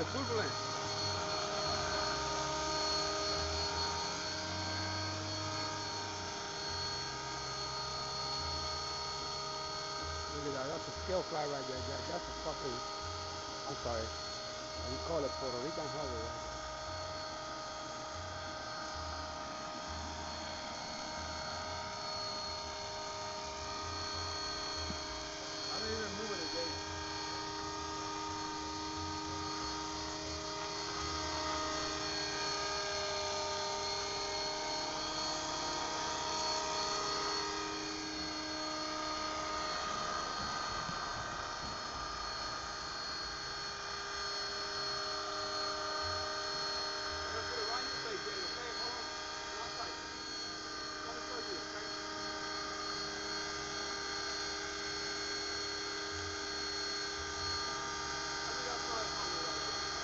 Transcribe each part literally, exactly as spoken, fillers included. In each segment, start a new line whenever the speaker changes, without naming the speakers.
blend, full blend. Look at that. That's a scale fly right there. That, that's a fucking. I'm sorry. We call it Puerto Rican harbor right there. I don't even move it again. I'm gonna put it right in your face, Jay, okay? Hold on. Not tight. Come and show you, okay? Let me that side on me right there.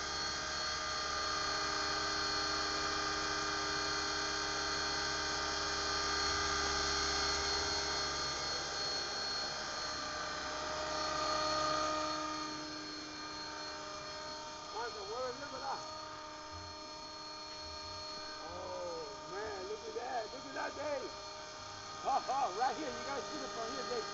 Martha, what a look at that. Oh man, look at that. Look at that, Dave. Oh, oh, right here. You gotta see it from here, Dave.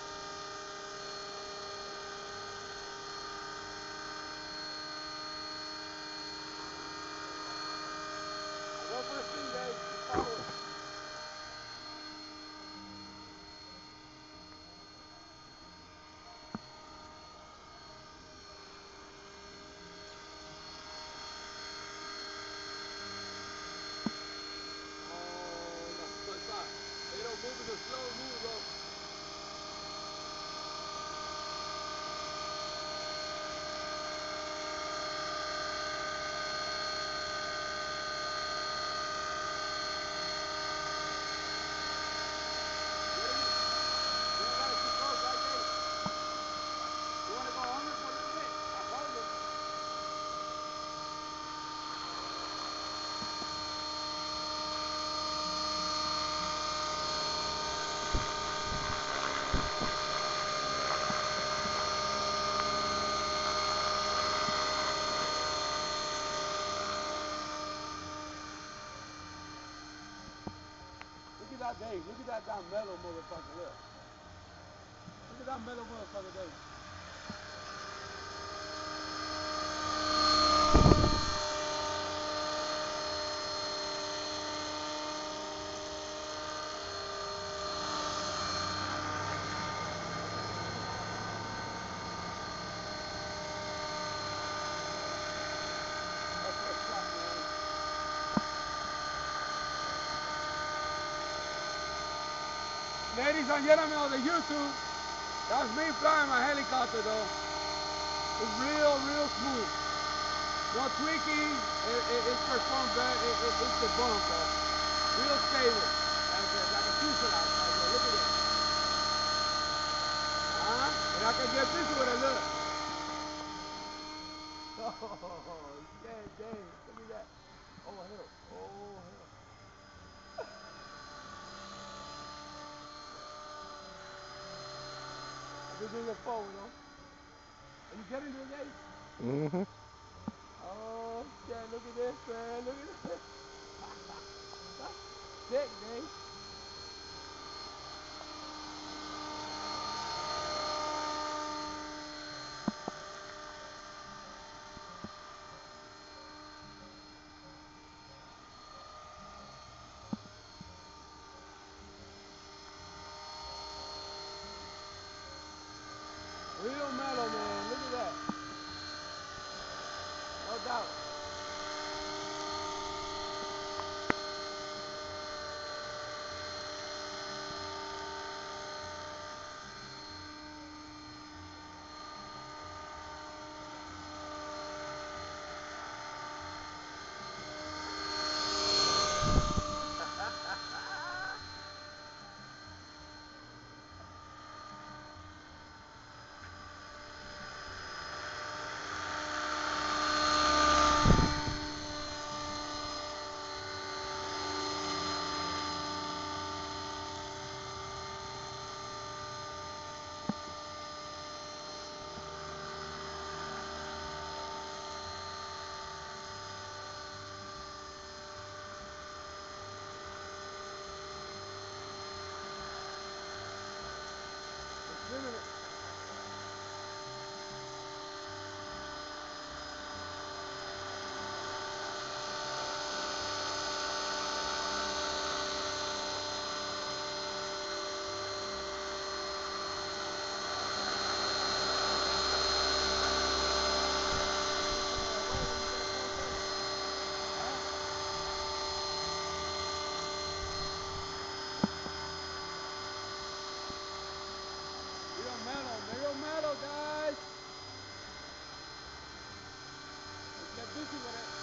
Go for the thing, Dave. Just follow it. Oh, no. But stop. They don't move in a slow move, though. You don't gotta too close, right, Dave? You wanna go on this a little bit? I hold it. Look at that, Dave. Look at that damn mellow motherfucker. Look. Look at that mellow motherfucker, Dave. That's what's up, man. Ladies and gentlemen of the YouTube, that's me flying my helicopter though. It's real, real smooth. No tweaking. It, it, it's performed very, it, it, it's the bump though. Real stable. Like a, like a fuselage right there. Look at it. Huh? And I can get this with a look. Oh, yeah, Dave. Look at that. Oh, hell. Oh, hell. This is your phone, though. Are you getting this, Dave? Mm-hmm. Oh, shit. Look at this, man. Look at this. That's sick, Dave. Real mellow, man. Look at that. No doubt. easy with it.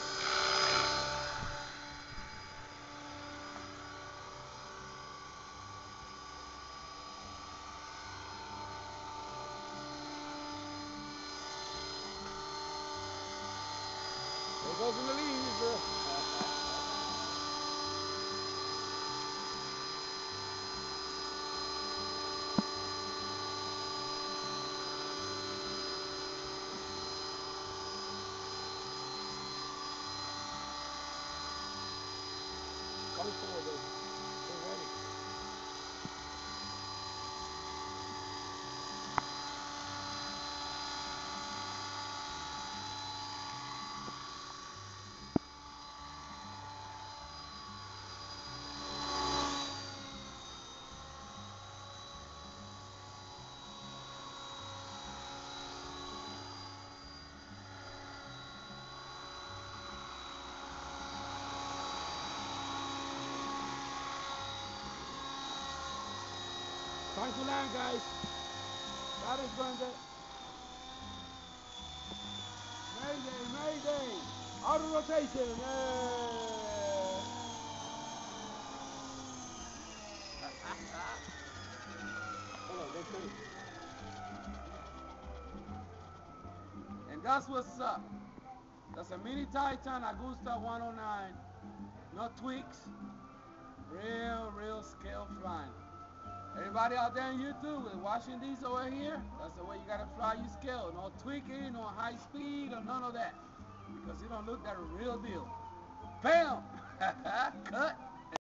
There goes in the leaves. Uh, Coming forward, though. They're ready. Time to land, guys. That is Brenda. Mayday, mayday. Out of rotation. Yeah. Hold on, don't turn. And that's what's up. That's a mini Titan Agusta one oh nine. No tweaks. Real, real scale flying. Everybody out there on YouTube is watching these over here. That's the way you gotta fly your scale. No tweaking, no high speed, or none of that. Because you don't look like a real deal. Bam! Cut!